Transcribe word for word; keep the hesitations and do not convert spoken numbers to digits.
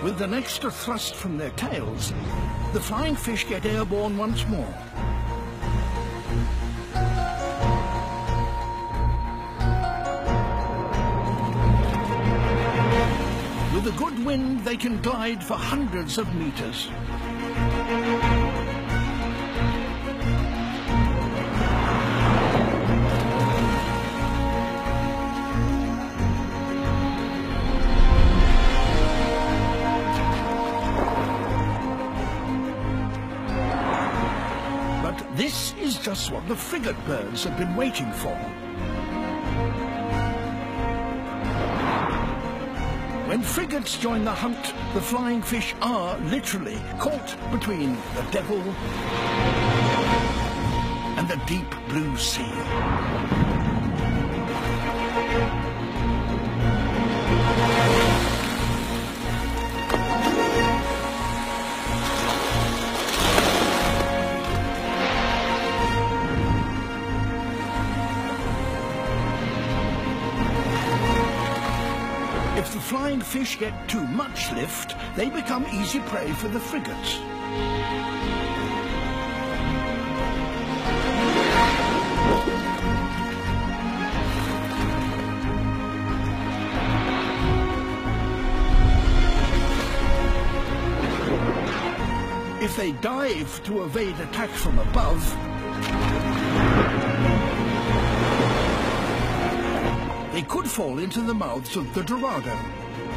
With an extra thrust from their tails, the flying fish get airborne once more. With a good wind, they can glide for hundreds of meters. But this is just what the frigate birds have been waiting for. When frigates join the hunt, the flying fish are literally caught between the devil and the deep blue sea. If the flying fish get too much lift, they become easy prey for the frigates. If they dive to evade attack from above, they could fall into the mouths of the Dorado.